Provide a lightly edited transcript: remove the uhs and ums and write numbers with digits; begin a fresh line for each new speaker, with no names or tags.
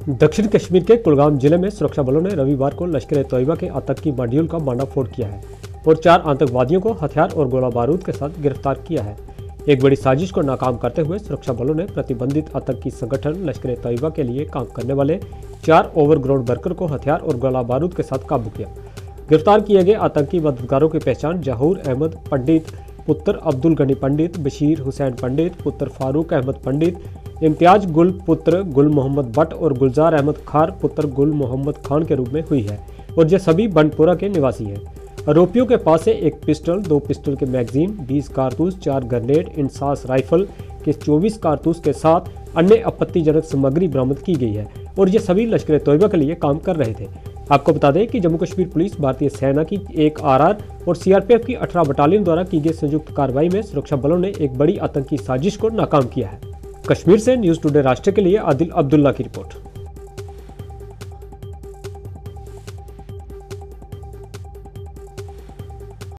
दक्षिण कश्मीर के कुलगाम जिले में सुरक्षा बलों ने रविवार को लश्कर-ए-तोयबा के आतंकी मॉड्यूल का मांडाफोड़ किया है और 4 आतंकवादियों को हथियार और गोला बारूद के साथ गिरफ्तार किया है। एक बड़ी साजिश को नाकाम करते हुए सुरक्षा बलों ने प्रतिबंधित आतंकी संगठन लश्कर-ए-तोयबा के लिए काम करने वाले 4 ओवरग्राउंड वर्कर को हथियार और गोला बारूद के साथ काबू किया। गिरफ्तार किए गए आतंकी मददगारों की पहचान जहूर अहमद पंडित पुत्र अब्दुल गनी पंडित, बशीर हुसैन पंडित पुत्र फारूक अहमद पंडित, इम्तियाज गुल पुत्र गुल मोहम्मद भट्ट और गुलजार अहमद खार पुत्र गुल मोहम्मद खान के रूप में हुई है और ये सभी बंडपुरा के निवासी हैं। आरोपियों के पास से एक पिस्टल, 2 पिस्टल के मैगजीन, 20 कारतूस, 4 ग्रेनेड, इंसास राइफल के 24 कारतूस के साथ अन्य आपत्तिजनक सामग्री बरामद की गई है और ये सभी लश्कर-ए-तोयबा के लिए काम कर रहे थे। आपको बता दें कि जम्मू कश्मीर पुलिस, भारतीय सेना की एक आरआर और सीआरपीएफ की 18 बटालियन द्वारा की गई संयुक्त कार्रवाई में सुरक्षा बलों ने एक बड़ी आतंकी साजिश को नाकाम किया है। कश्मीर से न्यूज़ टुडे राष्ट्र के लिए आदिल अब्दुल्ला की रिपोर्ट।